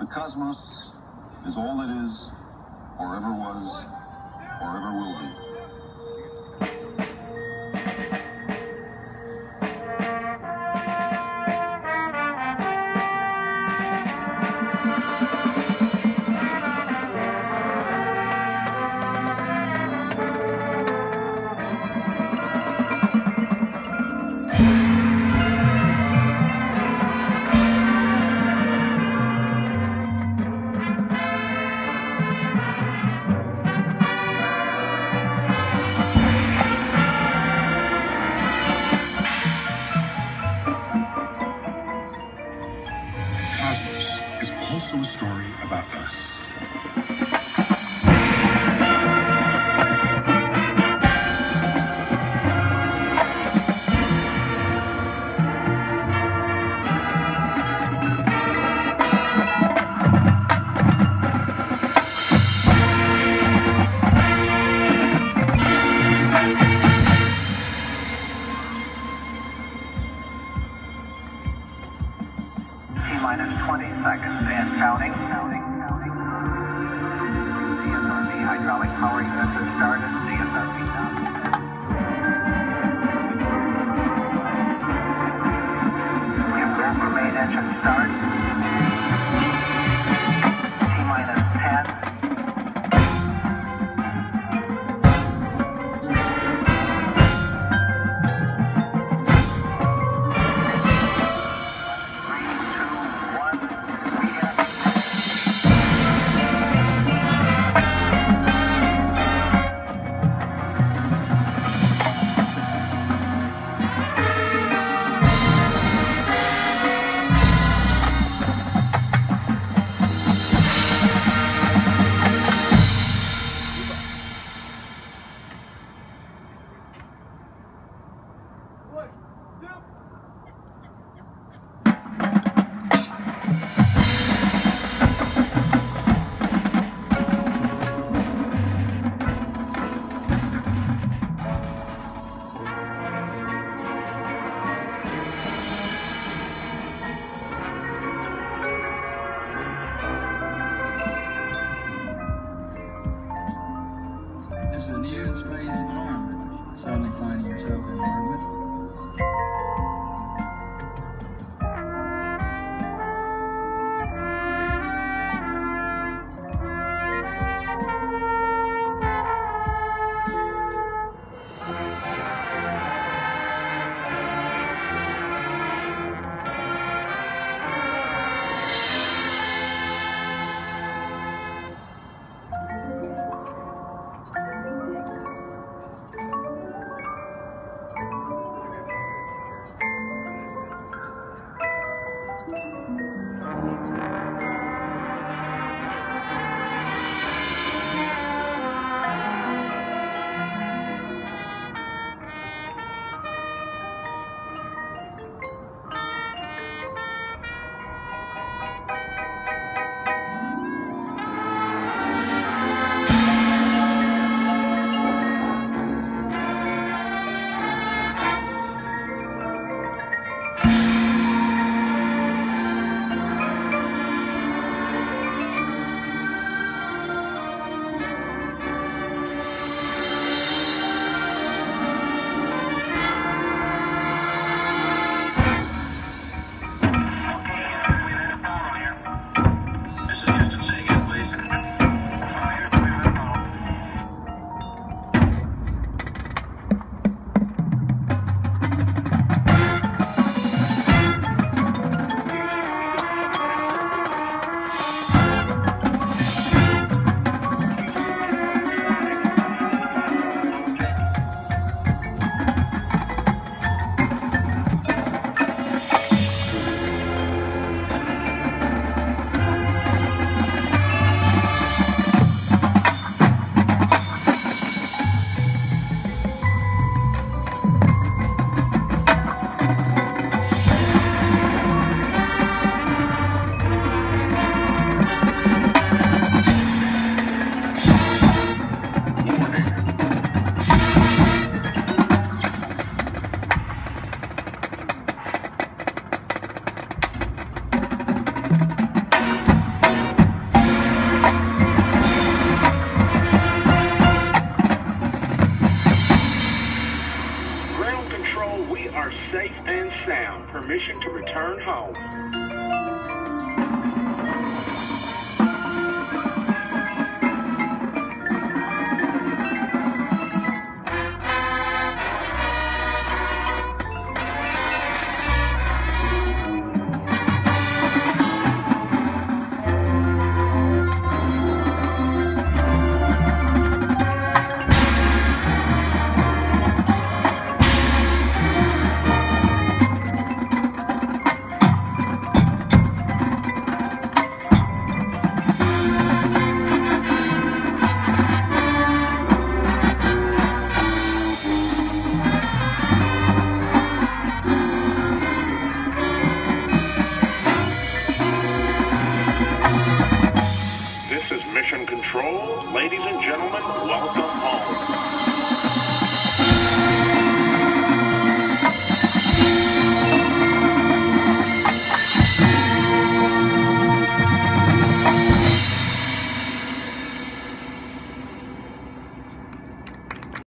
cosmos is all that is, or ever was, or ever will be. Is also a story about us. T-minus 20 seconds and counting. CSRB hydraulic power units have started. CSRB down. We have rapid main engine start. T-minus 10. It's a new and strange environment, suddenly finding yourself in orbit. Control, we are safe and sound. Permission to return home. Mission Control, ladies and gentlemen, welcome home.